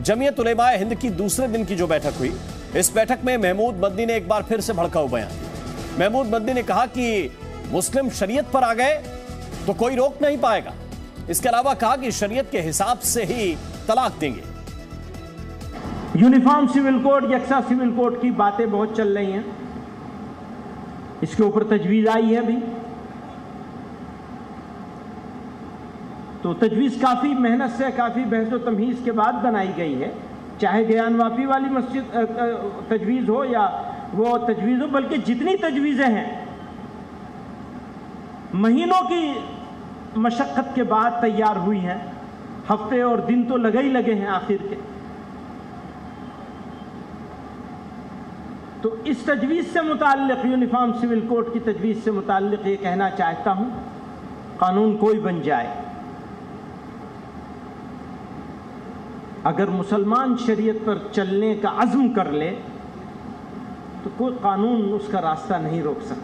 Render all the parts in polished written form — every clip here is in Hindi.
जमीयत उलेमाए हिंद की दूसरे दिन की जो बैठक हुई, इस बैठक में महमूद मदनी ने एक बार फिर से भड़काऊ बयान दिया। महमूद मदनी ने कहा कि मुस्लिम शरीयत पर आ गए तो कोई रोक नहीं पाएगा। इसके अलावा कहा कि शरीयत के हिसाब से ही तलाक देंगे। यूनिफॉर्म सिविल कोड, यकसा सिविल कोड की बातें बहुत चल रही हैं, इसके ऊपर तजवीज आई है भी। तो तजवीज काफी मेहनत से, काफी बहस और तमहीज के बाद बनाई गई है, चाहे ज्ञानवापी वाली मस्जिद तजवीज हो या वो तजवीज हो, बल्कि जितनी तजवीजें हैं महीनों की मशक्कत के बाद तैयार हुई हैं, हफ्ते और दिन तो लगे ही लगे हैं आखिर के। तो इस तजवीज से मुताल्लिक, यूनिफॉर्म सिविल कोड की तजवीज से मुताल्लिक ये कहना चाहता हूं, कानून कोई बन जाए, अगर मुसलमान शरीयत पर चलने का अज़्म कर ले तो कोई कानून उसका रास्ता नहीं रोक सकता।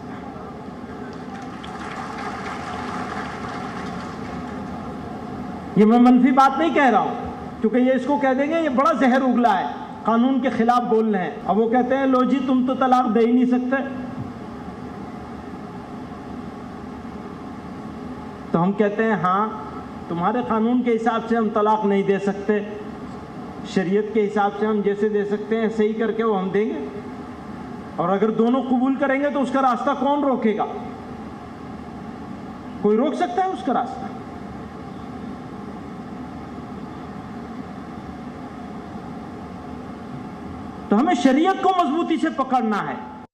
ये मैं मनफी बात नहीं कह रहा हूं, क्योंकि ये इसको कह देंगे ये बड़ा जहर उगला है, कानून के खिलाफ बोल रहे हैं। अब वो कहते हैं लो जी तुम तो तलाक दे ही नहीं सकते, तो हम कहते हैं हाँ तुम्हारे कानून के हिसाब से हम तलाक नहीं दे सकते, शरीयत के हिसाब से हम जैसे दे सकते हैं सही करके वो हम देंगे। और अगर दोनों कबूल करेंगे तो उसका रास्ता कौन रोकेगा? कोई रोक सकता है उसका रास्ता? तो हमें शरीयत को मजबूती से पकड़ना है।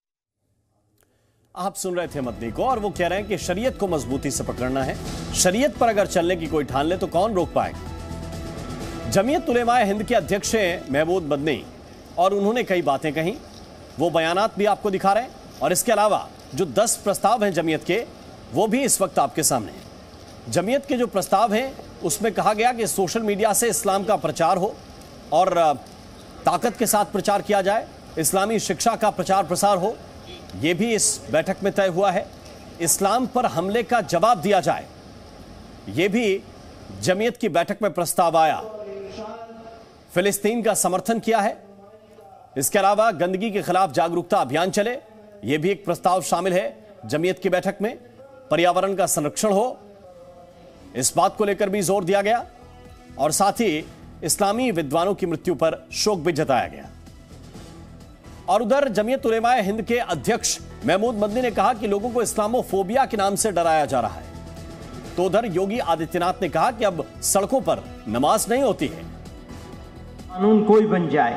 आप सुन रहे थे मदनी को, और वो कह रहे हैं कि शरीयत को मजबूती से पकड़ना है, शरीयत पर अगर चलने की कोई ठान ले तो कौन रोक पाएगा। जमीयत उलेमाए हिंद के अध्यक्ष हैं महमूद मदनी, और उन्होंने कई बातें कही, वो बयानात भी आपको दिखा रहे हैं, और इसके अलावा जो 10 प्रस्ताव हैं जमीयत के, वो भी इस वक्त आपके सामने हैं। जमीयत के जो प्रस्ताव हैं उसमें कहा गया कि सोशल मीडिया से इस्लाम का प्रचार हो और ताकत के साथ प्रचार किया जाए, इस्लामी शिक्षा का प्रचार प्रसार हो, यह भी इस बैठक में तय हुआ है। इस्लाम पर हमले का जवाब दिया जाए, यह भी जमीयत की बैठक में प्रस्ताव आया। फिलिस्तीन का समर्थन किया है। इसके अलावा गंदगी के खिलाफ जागरूकता अभियान चले, यह भी एक प्रस्ताव शामिल है जमीयत की बैठक में। पर्यावरण का संरक्षण हो, इस बात को लेकर भी जोर दिया गया, और साथ ही इस्लामी विद्वानों की मृत्यु पर शोक भी जताया गया। और उधर जमीयत उलेमाए हिंद के अध्यक्ष महमूद मदनी ने कहा कि लोगों को इस्लामोफोबिया के नाम से डराया जा रहा है। तो उधर योगी आदित्यनाथ ने कहा कि अब सड़कों पर नमाज नहीं होती है। कानून कोई बन जाए,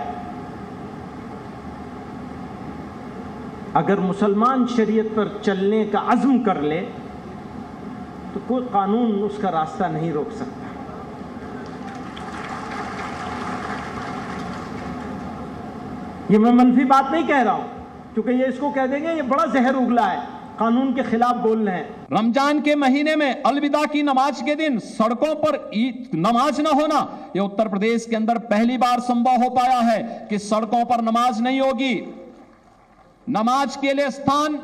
अगर मुसलमान शरीयत पर चलने का अज़्म कर ले तो कोई कानून उसका रास्ता नहीं रोक सकता। ये मैं मनफी बात नहीं कह रहा हूं, क्योंकि ये इसको कह देंगे ये बड़ा जहर उगला है, कानून के खिलाफ बोल रहे हैं। रमजान के महीने में अलविदा की नमाज के दिन सड़कों पर नमाज ना होना, यह उत्तर प्रदेश के अंदर पहली बार संभव हो पाया है कि सड़कों पर नमाज नहीं होगी। नमाज के लिए स्थान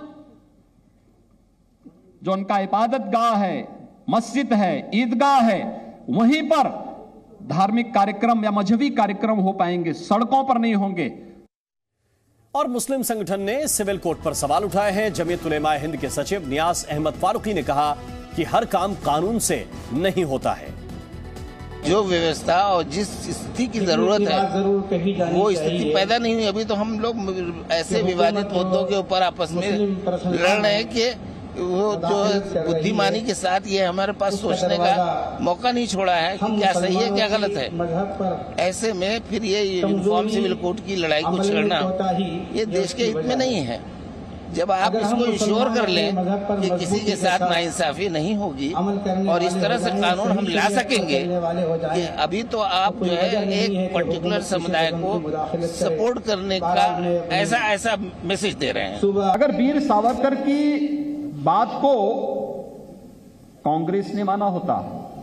जो उनका इबादत गाह है, मस्जिद है, ईदगाह है, वहीं पर धार्मिक कार्यक्रम या मजहबी कार्यक्रम हो पाएंगे, सड़कों पर नहीं होंगे। और मुस्लिम संगठन ने सिविल कोड पर सवाल उठाए हैं। जमीयत उलेमाए हिंद के सचिव नियाज अहमद फारूकी ने कहा कि हर काम कानून से नहीं होता है। जो व्यवस्था और जिस स्थिति की जरूरत है वो स्थिति पैदा नहीं हुई। अभी तो हम लोग ऐसे विवादित मुद्दों के ऊपर आपस में लड़ रहे हैं कि वो जो बुद्धिमानी के साथ ये हमारे पास सोचने का मौका नहीं छोड़ा है कि क्या सही है क्या गलत है। ऐसे में फिर ये यूनिफॉर्म सिविल कोड की लड़ाई को छेड़ना ये देश के हित में नहीं है। जब आप इसको इंश्योर कर लें कि किसी के साथ नाइंसाफी नहीं होगी और इस तरह से कानून हम ला सकेंगे कि अभी तो आप जो है एक पर्टिकुलर समुदाय को सपोर्ट करने का ऐसा मैसेज दे रहे हैं। अगर वीर सावरकर की बात को कांग्रेस ने माना होता,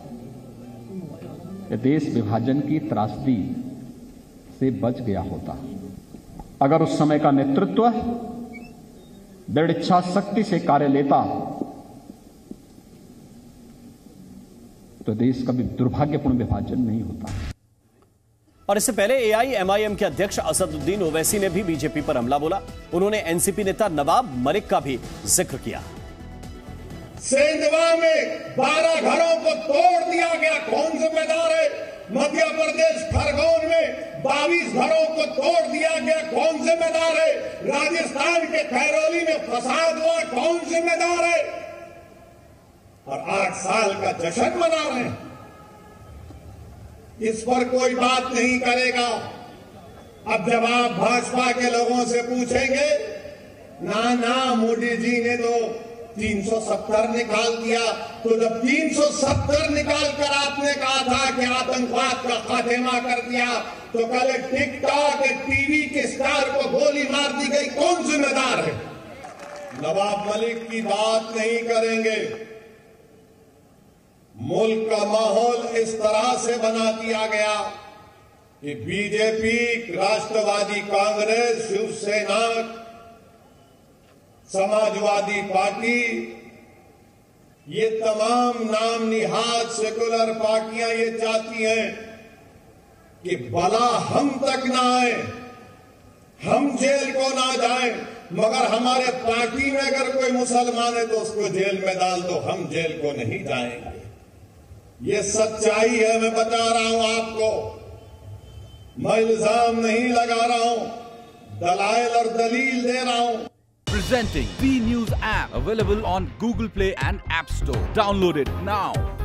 देश विभाजन की त्रासदी से बच गया होता। अगर उस समय का नेतृत्व दृढ़ इच्छा शक्ति से कार्य लेता तो देश का भी दुर्भाग्यपूर्ण विभाजन नहीं होता। और इससे पहले AIMIM के अध्यक्ष असदुद्दीन ओवैसी ने भी बीजेपी पर हमला बोला। उन्होंने NCP नेता नवाब मलिक का भी जिक्र किया। सेंधवा में 12 घरों को तोड़ दिया गया, कौन जिम्मेदार है? मध्य प्रदेश खरगोन में 22 घरों को तोड़ दिया गया, कौन जिम्मेदार है? राजस्थान के खैरोली में फसाद हुआ, कौन जिम्मेदार है? और 8 साल का जश्न मना रहे हैं, इस पर कोई बात नहीं करेगा। अब जब आप भाजपा के लोगों से पूछेंगे, ना मोदी जी ने तो 370 निकाल दिया, तो जब 370 निकाल कर आपने कहा था कि आतंकवाद का खात्मा कर दिया, तो कल टिकटॉक टीवी के स्टार को गोली मार दी गई, कौन जिम्मेदार है? नवाब मलिक की बात नहीं करेंगे। मुल्क का माहौल इस तरह से बना दिया गया कि बीजेपी, राष्ट्रवादी कांग्रेस, शिवसेना, समाजवादी पार्टी, ये तमाम नाम निहाद सेकुलर पार्टियां ये चाहती हैं कि भला हम तक ना आए, हम जेल को ना जाएं, मगर हमारे पार्टी में अगर कोई मुसलमान है तो उसको जेल में डाल दो, हम जेल को नहीं जाएंगे। ये सच्चाई है, मैं बता रहा हूं आपको, मैं इल्जाम नहीं लगा रहा हूं, दलाइल और दलील दे रहा हूं। Presenting B News app, available on Google Play and App Store. Download it now.